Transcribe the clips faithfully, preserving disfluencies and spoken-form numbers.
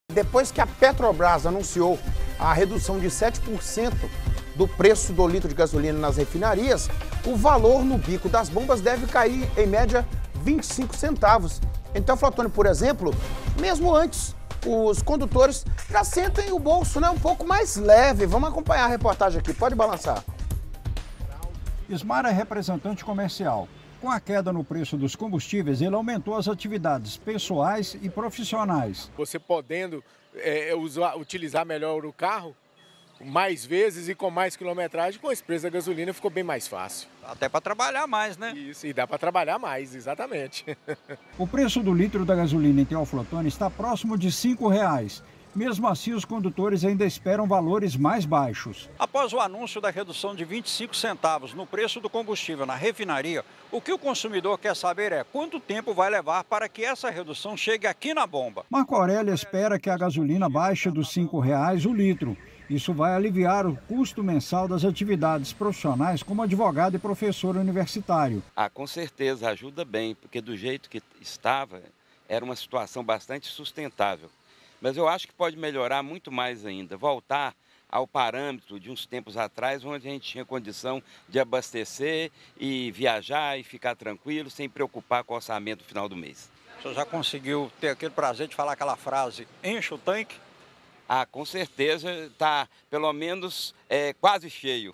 Depois que a Petrobras anunciou a redução de sete por cento do preço do litro de gasolina nas refinarias, o valor no bico das bombas deve cair, em média, vinte e cinco centavos. Então, Flotone, por exemplo, mesmo antes, os condutores já sentem o bolso, né, um pouco mais leve. Vamos acompanhar a reportagem aqui. Pode balançar. Ismar é representante comercial. Com a queda no preço dos combustíveis, ele aumentou as atividades pessoais e profissionais. Você podendo é, usar, utilizar melhor o carro, mais vezes e com mais quilometragem, com esse preço da gasolina ficou bem mais fácil. Até para trabalhar mais, né? Isso, e dá para trabalhar mais, exatamente. O preço do litro da gasolina em Teoflotone está próximo de cinco reais. Mesmo assim, os condutores ainda esperam valores mais baixos. Após o anúncio da redução de vinte e cinco centavos no preço do combustível na refinaria, o que o consumidor quer saber é quanto tempo vai levar para que essa redução chegue aqui na bomba. Marco Aurélio espera que a gasolina baixe dos cinco reais o litro. Isso vai aliviar o custo mensal das atividades profissionais como advogado e professor universitário. Ah, com certeza ajuda bem, porque do jeito que estava, era uma situação bastante sustentável. Mas eu acho que pode melhorar muito mais ainda, voltar ao parâmetro de uns tempos atrás, onde a gente tinha condição de abastecer e viajar e ficar tranquilo, sem preocupar com o orçamento no final do mês. O senhor já conseguiu ter aquele prazer de falar aquela frase, enche o tanque? Ah, com certeza está pelo menos é, quase cheio.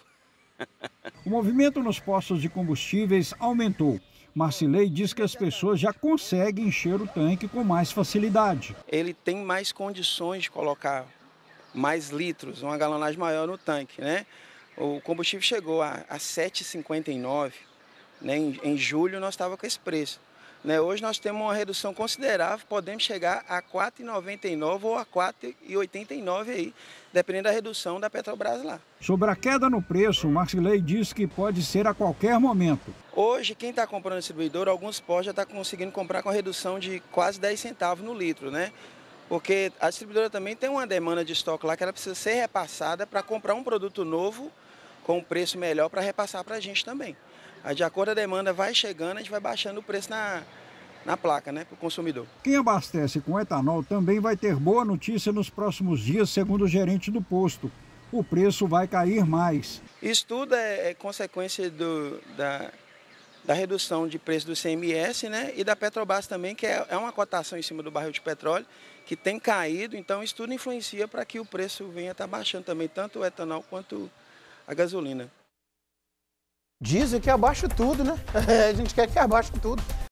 O movimento nos postos de combustíveis aumentou. Marcilei diz que as pessoas já conseguem encher o tanque com mais facilidade. Ele tem mais condições de colocar mais litros, uma galonagem maior no tanque, né? O combustível chegou a, a sete reais e cinquenta e nove centavos, né? Em, em julho nós estávamos com esse preço. Né? Hoje nós temos uma redução considerável, podemos chegar a quatro reais e noventa e nove centavos ou a quatro reais e oitenta e nove centavos aí, dependendo da redução da Petrobras lá. Sobre a queda no preço, o Marcilei diz que pode ser a qualquer momento. Hoje, quem está comprando no distribuidor, alguns postos já estão conseguindo comprar com redução de quase dez centavos no litro, né? Porque a distribuidora também tem uma demanda de estoque lá que ela precisa ser repassada para comprar um produto novo com um preço melhor para repassar para a gente também. Aí, de acordo com a demanda vai chegando, a gente vai baixando o preço na, na placa, né, para o consumidor. Quem abastece com etanol também vai ter boa notícia nos próximos dias, segundo o gerente do posto. O preço vai cair mais. Isso tudo é, é consequência do, da, da redução de preço do C M S, né, e da Petrobras também, que é, é uma cotação em cima do barril de petróleo, que tem caído, então isso tudo influencia para que o preço venha estar baixando também, tanto o etanol quanto a gasolina. Dizem que abaixa tudo, né? A gente quer que abaixe tudo.